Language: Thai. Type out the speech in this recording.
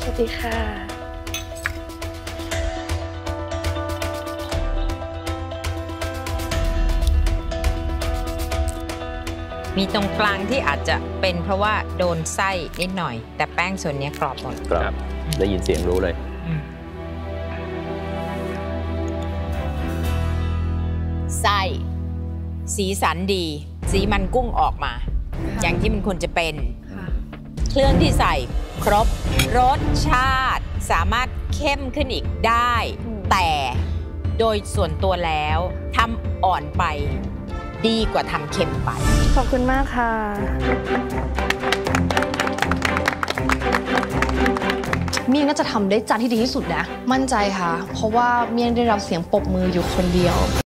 สวัสดีค่ะมีตรงกลางที่อาจจะเป็นเพราะว่าโดนไส้นิดหน่อยแต่แป้งส่วนนี้กรอบหมดครับได้ยินเสียงรู้เลยไส้สีสันดีสีมันกุ้งออกมาอย่างที่มันควรจะเป็นเครื่องที่ใส่ครบรสชาติสามารถเข้มขึ้นอีกได้แต่โดยส่วนตัวแล้วทำอ่อนไปดีกว่าทำเค็มไปขอบคุณมากค่ะเมี่ยงน่าจะทำได้จานที่ดีที่สุดนะมั่นใจค่ะเพราะว่าเมี่ยงได้รับเสียงปรบมืออยู่คนเดียว